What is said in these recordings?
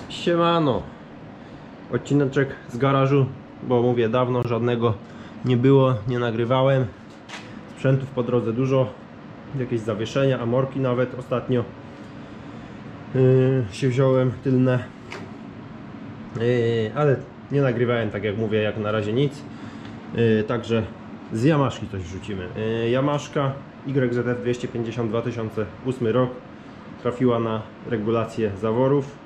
Siemano. Odcineczek z garażu, bo mówię, dawno żadnego nie było, nie nagrywałem. Sprzętów po drodze dużo, jakieś zawieszenia, amorki nawet ostatnio się wziąłem tylne, ale nie nagrywałem, tak jak mówię, jak na razie nic. Także z Yamaszki coś wrzucimy. Yamaszka YZF 250 2008 rok trafiła na regulację zaworów.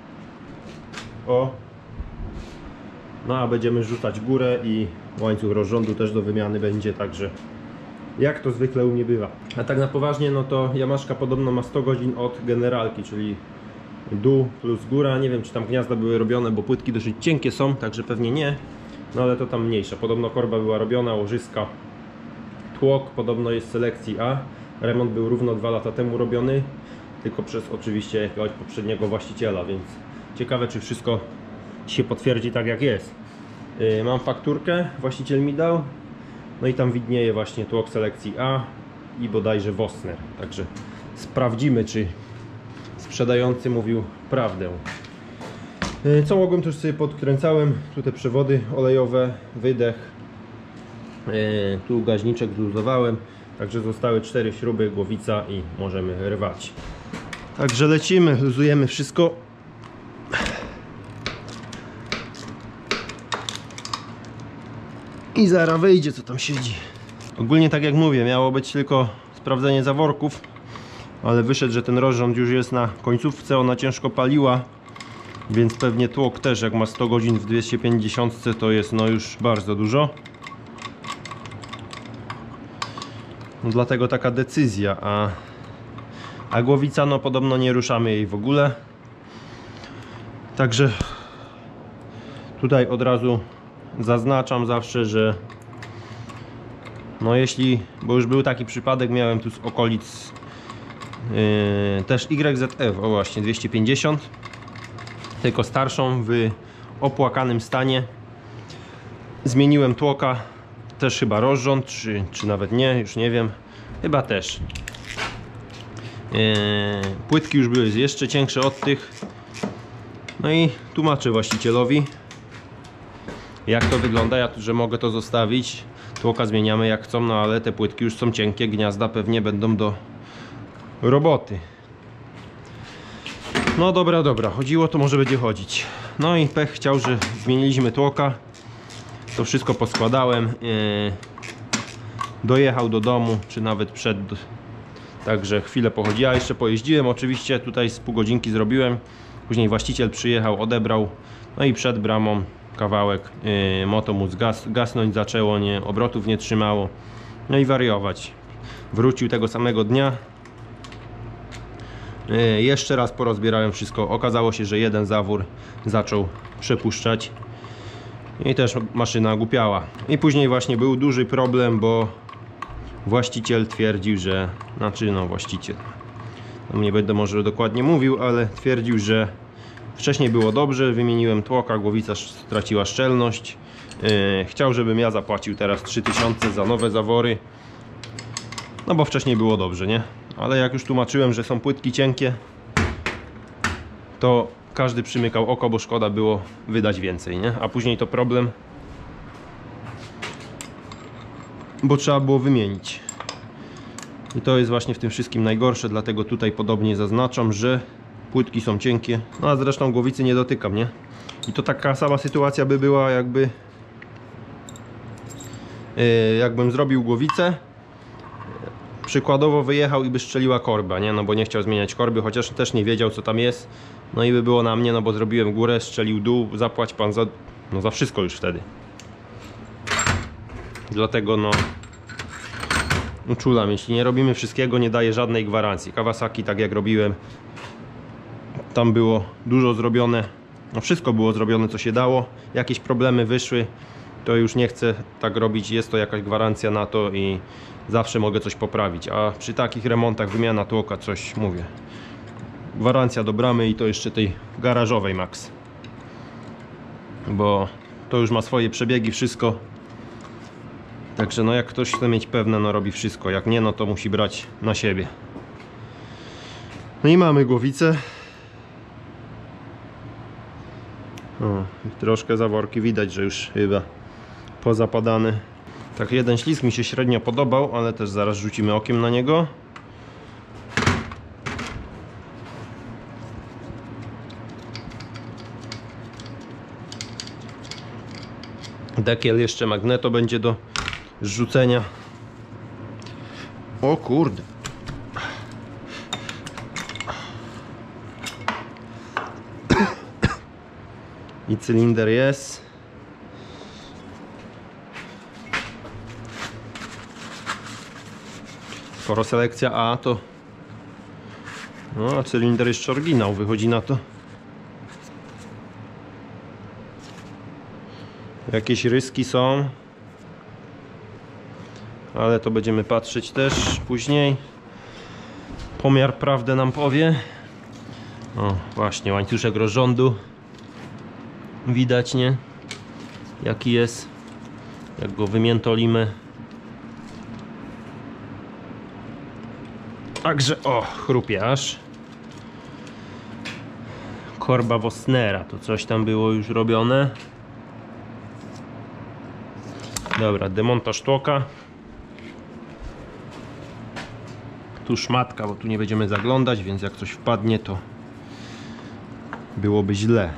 No a będziemy rzucać górę i łańcuch rozrządu też do wymiany będzie, także jak to zwykle u mnie bywa. A tak na poważnie, no to Yamaszka podobno ma 100 godzin od generalki, czyli dół plus góra. Nie wiem, czy tam gniazda były robione, bo płytki dosyć cienkie są, także pewnie nie. No ale to tam mniejsza. Podobno korba była robiona, łożyska, tłok podobno jest selekcji A. Remont był równo 2 lata temu robiony, tylko przez oczywiście jakiegoś poprzedniego właściciela, więc ciekawe, czy wszystko się potwierdzi tak jak jest. Mam fakturkę, właściciel mi dał, no i tam widnieje właśnie tłok selekcji A i bodajże Vossner, także sprawdzimy, czy sprzedający mówił prawdę. Co mogłem, to już sobie podkręcałem, tu te przewody olejowe, wydech, tu gaźniczek zluzowałem, także zostały 4 śruby, głowica i możemy rwać. Także lecimy, luzujemy wszystko. I zaraz wyjdzie, co tam siedzi. Ogólnie, tak jak mówię, miało być tylko sprawdzenie zaworków, ale wyszedł, że ten rozrząd już jest na końcówce, ona ciężko paliła, więc pewnie tłok też, jak ma 100 godzin w 250, to jest no już bardzo dużo. No dlatego taka decyzja, a głowica, no podobno nie ruszamy jej w ogóle. Także tutaj od razu zaznaczam zawsze, że no jeśli, bo już był taki przypadek, miałem tu z okolic też YZF, o właśnie 250, tylko starszą, w opłakanym stanie. Zmieniłem tłoka, też chyba rozrząd, czy nawet nie, już nie wiem, chyba też. Płytki już były jeszcze cięższe od tych. No i tłumaczę właścicielowi, jak to wygląda, że mogę to zostawić. Tłoka zmieniamy jak chcą, no ale te płytki już są cienkie, gniazda pewnie będą do roboty. No dobra, chodziło, to może będzie chodzić. No i pech chciał, że zmieniliśmy tłoka. To wszystko poskładałem. Dojechał do domu, czy nawet przed. Także chwilę pochodziła, jeszcze pojeździłem. Oczywiście tutaj z pół godzinki zrobiłem. Później właściciel przyjechał, odebrał. No i przed bramą kawałek moto mu gasnąć zaczęło, obrotów nie trzymało. No i wariować. Wrócił tego samego dnia. Jeszcze raz porozbierałem wszystko. Okazało się, że jeden zawór zaczął przepuszczać i też maszyna głupiała. I później właśnie był duży problem, bo właściciel twierdził, że, właściciel, nie będę może dokładnie mówił, ale twierdził, że wcześniej było dobrze, wymieniłem tłoka, głowica straciła szczelność. Chciał, żebym ja zapłacił teraz 3000 za nowe zawory, no bo wcześniej było dobrze, nie? Ale jak już tłumaczyłem, że są płytki cienkie, to każdy przymykał oko, bo szkoda było wydać więcej, nie? A później to problem, bo trzeba było wymienić. I to jest właśnie w tym wszystkim najgorsze, dlatego tutaj podobnie zaznaczam, że płytki są cienkie. No a zresztą głowicy nie dotykam, nie? I to taka sama sytuacja by była, jakbym zrobił głowicę, przykładowo wyjechał i by strzeliła korba, nie? No bo nie chciał zmieniać korby, chociaż też nie wiedział, co tam jest. No i by było na mnie, no bo zrobiłem górę, strzelił dół, zapłać pan za wszystko już wtedy. Dlatego no uczulam, jeśli nie robimy wszystkiego, nie daje żadnej gwarancji. Kawasaki, tak jak robiłem, tam było dużo zrobione, no wszystko było zrobione, co się dało. Jakieś problemy wyszły, to już nie chcę tak robić, jest to jakaś gwarancja na to i zawsze mogę coś poprawić. A przy takich remontach, wymiana tłoka, coś mówię, gwarancja do bramy i to jeszcze tej garażowej max, bo to już ma swoje przebiegi, wszystko. Także no jak ktoś chce mieć pewne, no robi wszystko, jak nie, no to musi brać na siebie. No i mamy głowicę. O, troszkę zaworki widać, że już chyba pozapadane. Tak, jeden ślizg mi się średnio podobał, ale też zaraz rzucimy okiem na niego. Dekiel jeszcze magneto będzie do zrzucenia. O kurde. I cylinder jest. Skoro selekcja A, to no, a cylinder jeszcze oryginał wychodzi na to. Jakieś ryski są, ale to będziemy patrzeć też później. Pomiar prawdę nam powie. O, właśnie łańcuszek rozrządu. Widać, nie? Jaki jest. Jak go wymiętolimy. Także, o, chrupie aż. Korba Wosnera, to coś tam było już robione. Dobra, demontaż tłoka. Tu szmatka, bo tu nie będziemy zaglądać, więc jak coś wpadnie, to byłoby źle.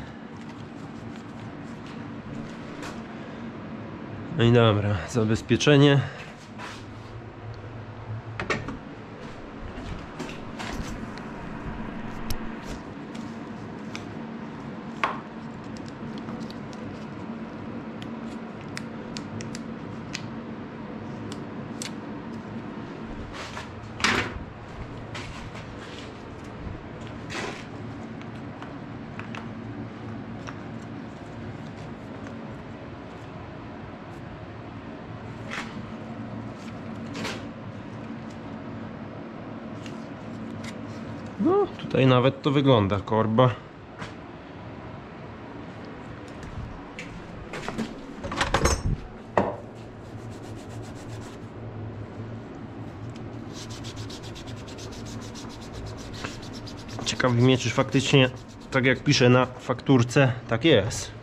No i dobra, zabezpieczenie. No, tutaj nawet to wygląda, korba. Ciekawi mnie, czy faktycznie, tak jak pisze na fakturce, tak jest.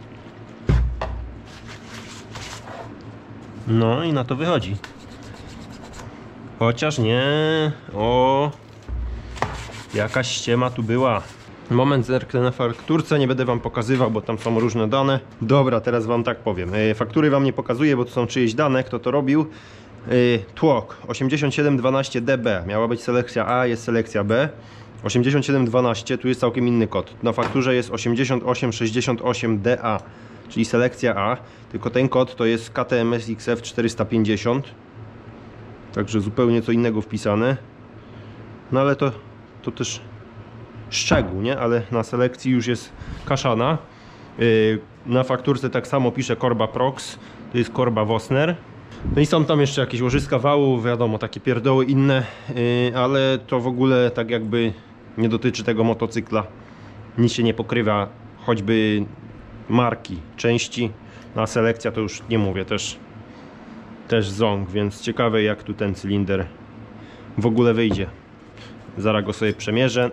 No i na to wychodzi. Chociaż nie. O, jakaś ściema tu była. Moment, zerknę na fakturce, nie będę wam pokazywał, bo tam są różne dane. Dobra, teraz wam tak powiem. Faktury wam nie pokazuję, bo to są czyjeś dane, kto to robił. Tłok 8712 DB. Miała być selekcja A, jest selekcja B. 8712, tu jest całkiem inny kod. Na fakturze jest 8868 DA, czyli selekcja A. Tylko ten kod to jest KTMS XF 450. Także zupełnie co innego wpisane. No ale to też szczegół, nie? Ale na selekcji już jest kaszana. Na fakturce tak samo pisze korba Prox. To jest korba Wosner. No i są tam jeszcze jakieś łożyska wału, wiadomo, takie pierdoły inne, ale to w ogóle tak jakby nie dotyczy tego motocykla. Nic się nie pokrywa, choćby marki, części. Na selekcja to już nie mówię, też ząg, więc ciekawe jak tu ten cylinder w ogóle wyjdzie. Zaraz go sobie przemierzę.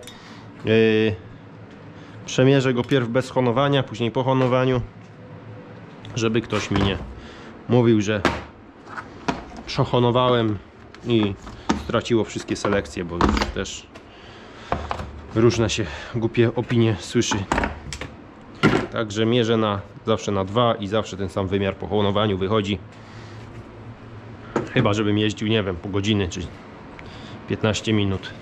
Przemierzę go pierw bez honowania, później po honowaniu, żeby ktoś mi nie mówił, że przehonowałem i straciło wszystkie selekcje, bo już też różne się głupie opinie słyszy. Także mierzę zawsze na 2 i zawsze ten sam wymiar po honowaniu wychodzi. Chyba żebym jeździł, nie wiem, pół godziny czy 15 minut.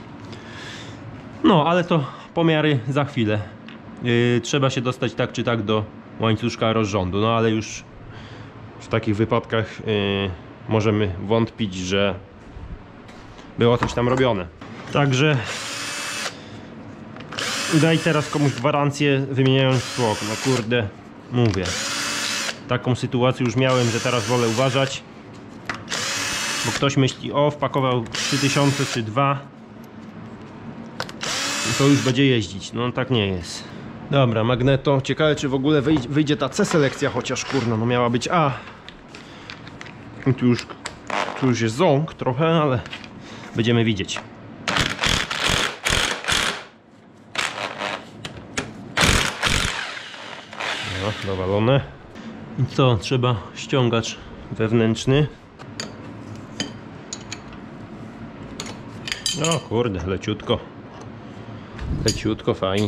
No, ale to pomiary za chwilę. Trzeba się dostać tak czy tak do łańcuszka rozrządu. No ale już w takich wypadkach możemy wątpić, że było coś tam robione. Także daj teraz komuś gwarancję, wymieniając tłok. No kurde, mówię. Taką sytuację już miałem, że teraz wolę uważać. Bo ktoś myśli, o, wpakował 3000 czy 2, to już będzie jeździć. No tak nie jest. Dobra, magneto. Ciekawe, czy w ogóle wyjdzie ta C selekcja, chociaż kurno, no miała być A. I tu już jest ząg trochę, ale będziemy widzieć. No, dowalone. I co? Trzeba ściągacz wewnętrzny. O kurde, leciutko. Leciutko, fajnie.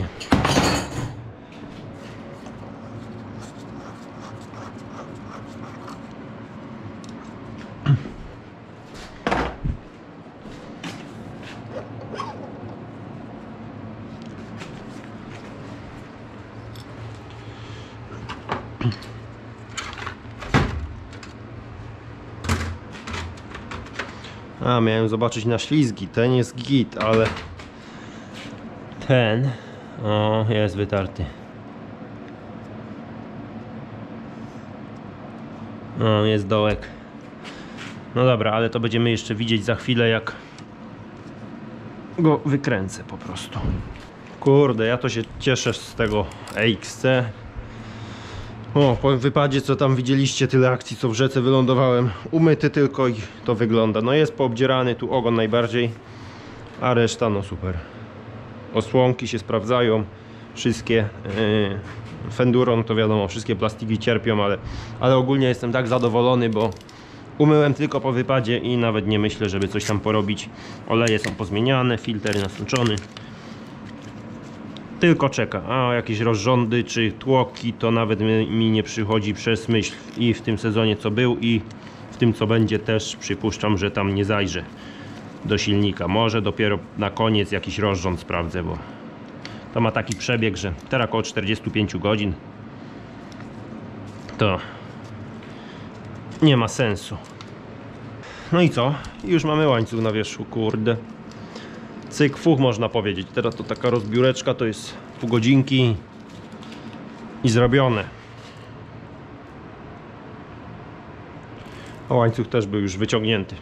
A, miałem zobaczyć na ślizgi. Ten jest git, ale ten jest wytarty. Jest dołek. No dobra, ale to będziemy jeszcze widzieć za chwilę, jak go wykręcę po prostu. Kurde, ja to się cieszę z tego EXC. O, po wypadzie, co tam widzieliście, tyle akcji, co w rzece wylądowałem, umyty tylko i to wygląda. No jest poobdzierany, tu ogon najbardziej, a reszta no super. Osłonki się sprawdzają, wszystkie. Fenduron to wiadomo, wszystkie plastiki cierpią, ale ogólnie jestem tak zadowolony, bo umyłem tylko po wypadzie i nawet nie myślę, żeby coś tam porobić. Oleje są pozmieniane, filtr nasączony. Tylko czeka, a jakieś rozrządy czy tłoki to nawet mi nie przychodzi przez myśl i w tym sezonie co był i w tym co będzie też przypuszczam, że tam nie zajrzę do silnika. Może dopiero na koniec jakiś rozrząd sprawdzę, bo to ma taki przebieg, że teraz około 45 godzin to nie ma sensu. No i co? Już mamy łańcuch na wierzchu, kurde. Cyk, fuch, można powiedzieć. Teraz to taka rozbióreczka, to jest pół godzinki i zrobione. A łańcuch też był już wyciągnięty.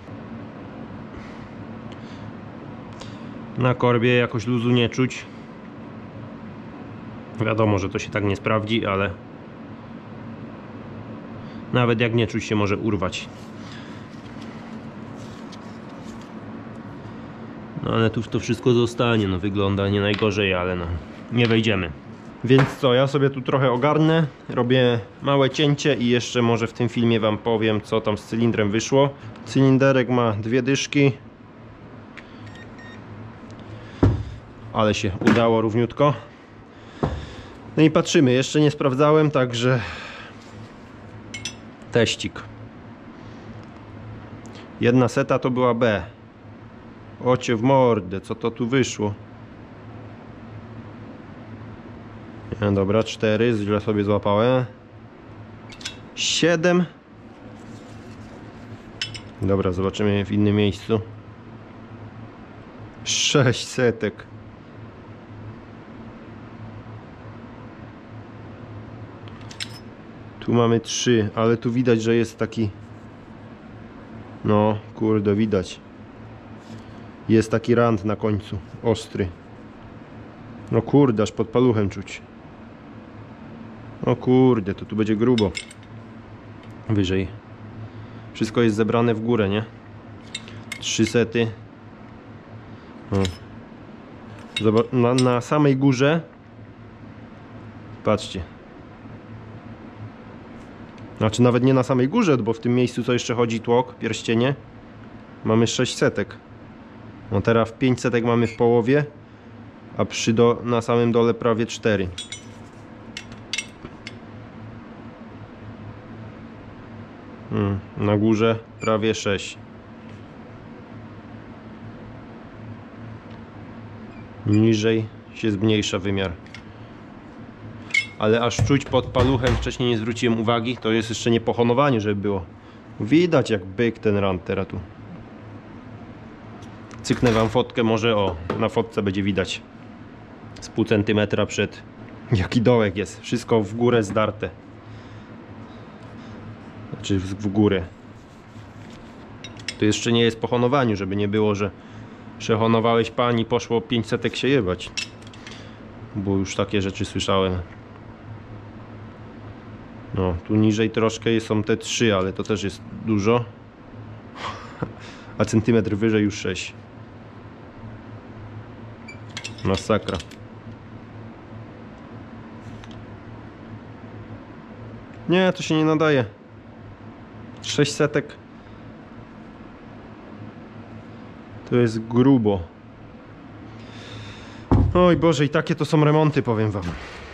Na korbie jakoś luzu nie czuć. Wiadomo, że to się tak nie sprawdzi, ale nawet jak nie czuć, się może urwać. No ale tu to wszystko zostanie, no wygląda nie najgorzej, ale no nie wejdziemy. Więc co, ja sobie tu trochę ogarnę, robię małe cięcie i jeszcze może w tym filmie wam powiem, co tam z cylindrem wyszło. Cylinderek ma 2 dyszki, ale się udało równiutko. No i patrzymy, jeszcze nie sprawdzałem, także teścik. Jedna seta to była B. Ocie w mordę, co to tu wyszło? No dobra, 4, źle sobie złapałem. 7. Dobra, zobaczymy w innym miejscu. 6 setek. Tu mamy 3, ale tu widać, że jest taki... No, kurde, widać. Jest taki rand na końcu, ostry. No kurde, aż pod paluchem czuć. O kurde, to tu będzie grubo. Wyżej. Wszystko jest zebrane w górę, nie? 3 sety. O. Na samej górze. Patrzcie. Znaczy nawet nie na samej górze, bo w tym miejscu co jeszcze chodzi tłok, pierścienie. Mamy 6 setek. No teraz 5 setek mamy w połowie, a na samym dole prawie 4. Na górze prawie 6. Niżej się zmniejsza wymiar. Ale aż czuć pod paluchem, wcześniej nie zwróciłem uwagi, to jest jeszcze nie pohonowanie, żeby było. Widać jak byk ten rand teraz tu. Cyknę wam fotkę, może o, na fotce będzie widać z pół centymetra przed. Jaki dołek jest, wszystko w górę zdarte. Znaczy w górę. To jeszcze nie jest po honowaniu, żeby nie było, że przehonowałeś pani, poszło 5 setek się jebać. Bo już takie rzeczy słyszałem. No, tu niżej troszkę są te 3, ale to też jest dużo. A centymetr wyżej już 6. Masakra. Nie, to się nie nadaje. 600. To jest grubo. Oj Boże, i takie to są remonty, powiem wam.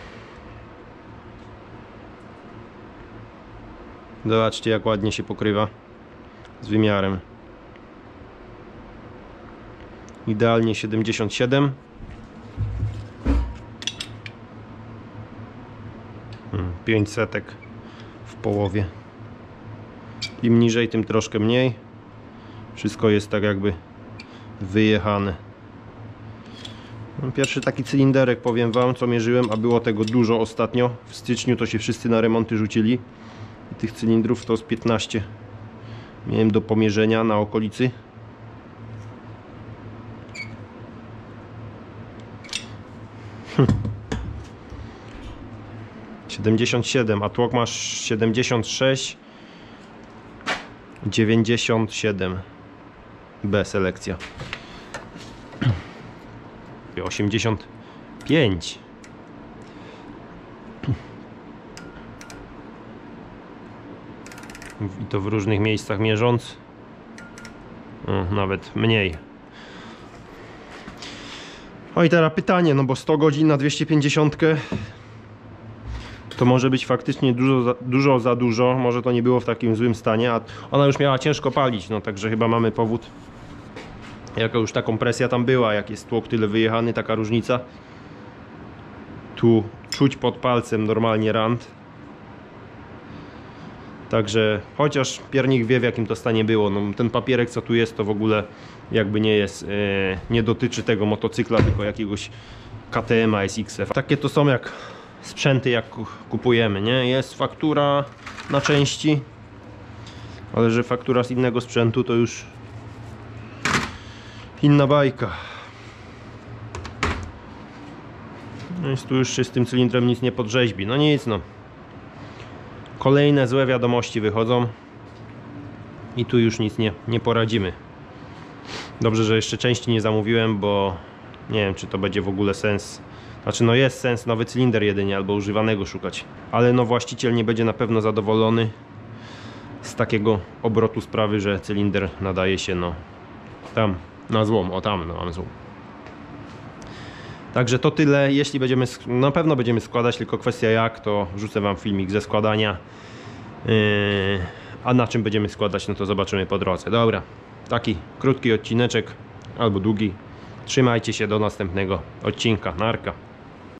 Zobaczcie, jak ładnie się pokrywa z wymiarem. Idealnie 77. 500 w połowie. Im niżej, tym troszkę mniej. Wszystko jest tak jakby wyjechane. Pierwszy taki cylinderek, powiem wam, co mierzyłem, a było tego dużo ostatnio. W styczniu to się wszyscy na remonty rzucili. I tych cylindrów to z 15 miałem do pomierzenia na okolicy. Hm. 77, a tłok masz 76, 97 B selekcja. 85. I to w różnych miejscach mierząc, nawet mniej. O i teraz pytanie, no bo 100 godzin na 250 to może być faktycznie dużo za dużo. Może to nie było w takim złym stanie, a ona już miała ciężko palić, no także chyba mamy powód. Jaka już ta kompresja tam była, jak jest tłok tyle wyjechany, taka różnica. Tu czuć pod palcem normalnie rant. Także chociaż piernik wie, w jakim to stanie było. No, ten papierek, co tu jest, to w ogóle jakby nie jest, nie dotyczy tego motocykla, tylko jakiegoś KTM-a SX-a. Takie to są jak sprzęty, jak kupujemy, nie? Jest faktura na części, ale że faktura z innego sprzętu to już inna bajka. No więc tu już się z tym cylindrem nic nie podrzeźbi. No nic, no. Kolejne złe wiadomości wychodzą i tu już nic nie poradzimy. Dobrze, że jeszcze części nie zamówiłem, bo nie wiem, czy to będzie w ogóle sens. Znaczy, no jest sens nowy cylinder jedynie albo używanego szukać, ale no właściciel nie będzie na pewno zadowolony z takiego obrotu sprawy, że cylinder nadaje się no tam na złom, o tam no, mam złom. Także to tyle. Jeśli będziemy, na pewno będziemy składać, tylko kwestia jak, to wrzucę wam filmik ze składania. A na czym będziemy składać, no to zobaczymy po drodze. Dobra, taki krótki odcineczek albo długi. Trzymajcie się, do następnego odcinka. Narka.